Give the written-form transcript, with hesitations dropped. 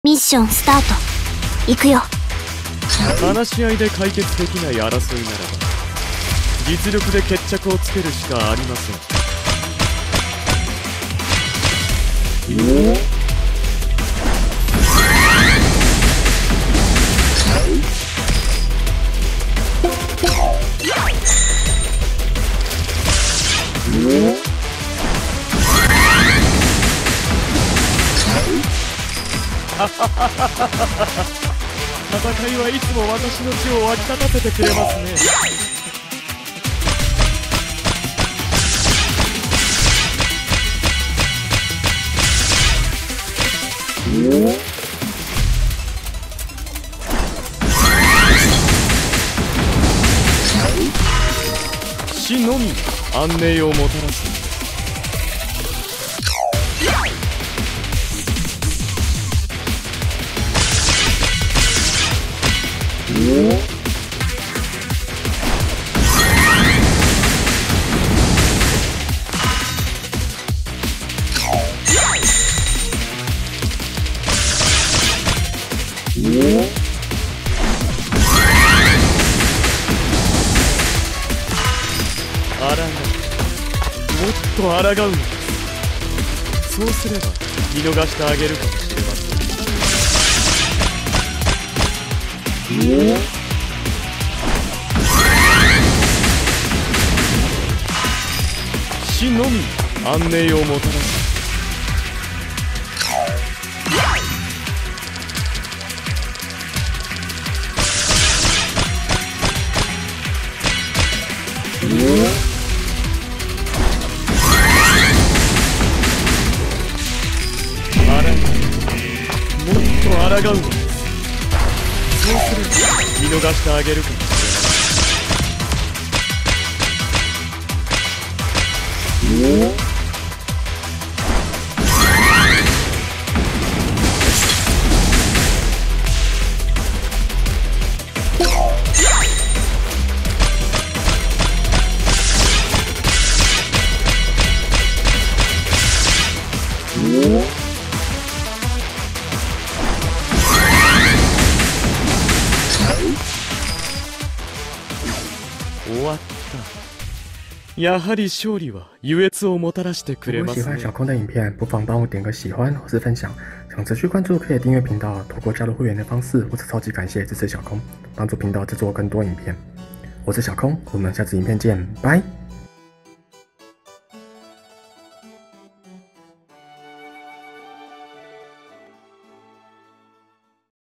ミッションスタート。行くよ。 話し合いで解決できない争いならば実力で決着をつけるしかありません。戦いはいつも私の血を沸き立たせてくれますね。死のみ安寧をもたらす。もっと抗うのです。そうすれば見逃してあげるかもしれません。死のみ安寧をもたらす。もっと抗うのです。そうすれば見逃してあげるかもしれません。終わった。やはり勝利は優越をもたらしてくれますね。 如果喜欢小空的影片，不妨帮我点个喜欢或是分享。想持续关注，可以订阅频道，透过加入会员的方式，或者超级感谢支持小空，帮助频道制作更多影片。我是小空，我们下次影片见，拜。